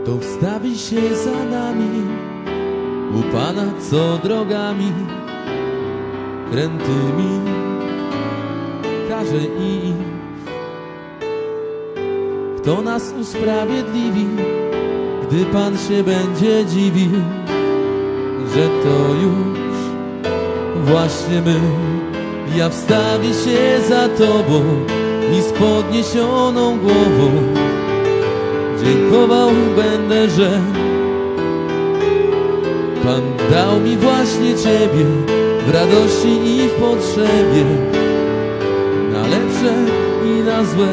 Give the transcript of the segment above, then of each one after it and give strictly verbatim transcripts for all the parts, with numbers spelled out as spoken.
To wstawi się za nami u Pana, co drogami krętymi każe iść. Kto nas usprawiedliwi, gdy Pan się będzie dziwił, że to już właśnie my. Ja wstawię się za Tobą i z podniesioną głową dziękował będę, że Pan dał mi właśnie Ciebie w radości i w potrzebie, na lepsze i na złe.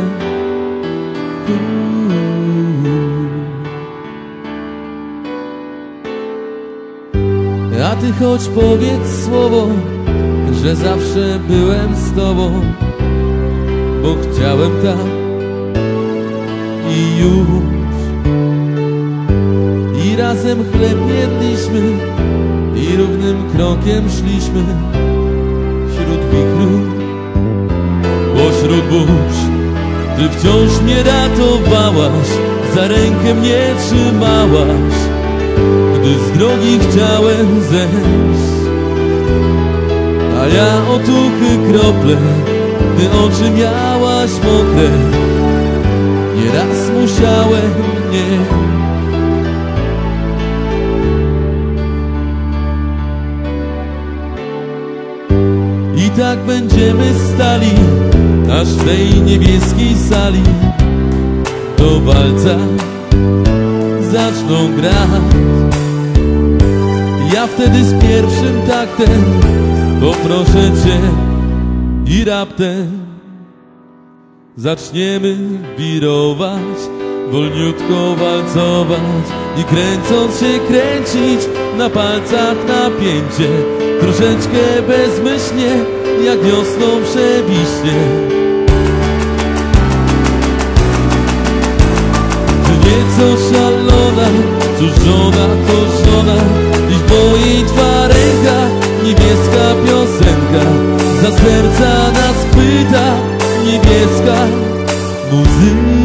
A Ty choć powiedz słowo, że zawsze byłem z Tobą, bo chciałem tak i już. I razem chleb jedliśmy i równym krokiem szliśmy wśród wichru, pośród burz. Ty wciąż mnie ratowałaś, za rękę mnie trzymałaś, gdy z drogi chciałem zejść. A ja otuchy krople, gdy oczy miałaś mokre, nieraz musiałem mnie. I tak będziemy stali, aż w tej niebieskiej sali do walca zaczną grać. Ja wtedy z pierwszym taktem poproszę Cię i raptem zaczniemy wirować, wolniutko walcować i kręcąc się kręcić, na palcach napięcie, troszeczkę bezmyślnie, jak wiosną przebiśnie. Ty nieco szalona, cóż żona to żona, dziś boi Twa ręka, niebieska piosenka za serca nas chwyta, niebieska muzyka.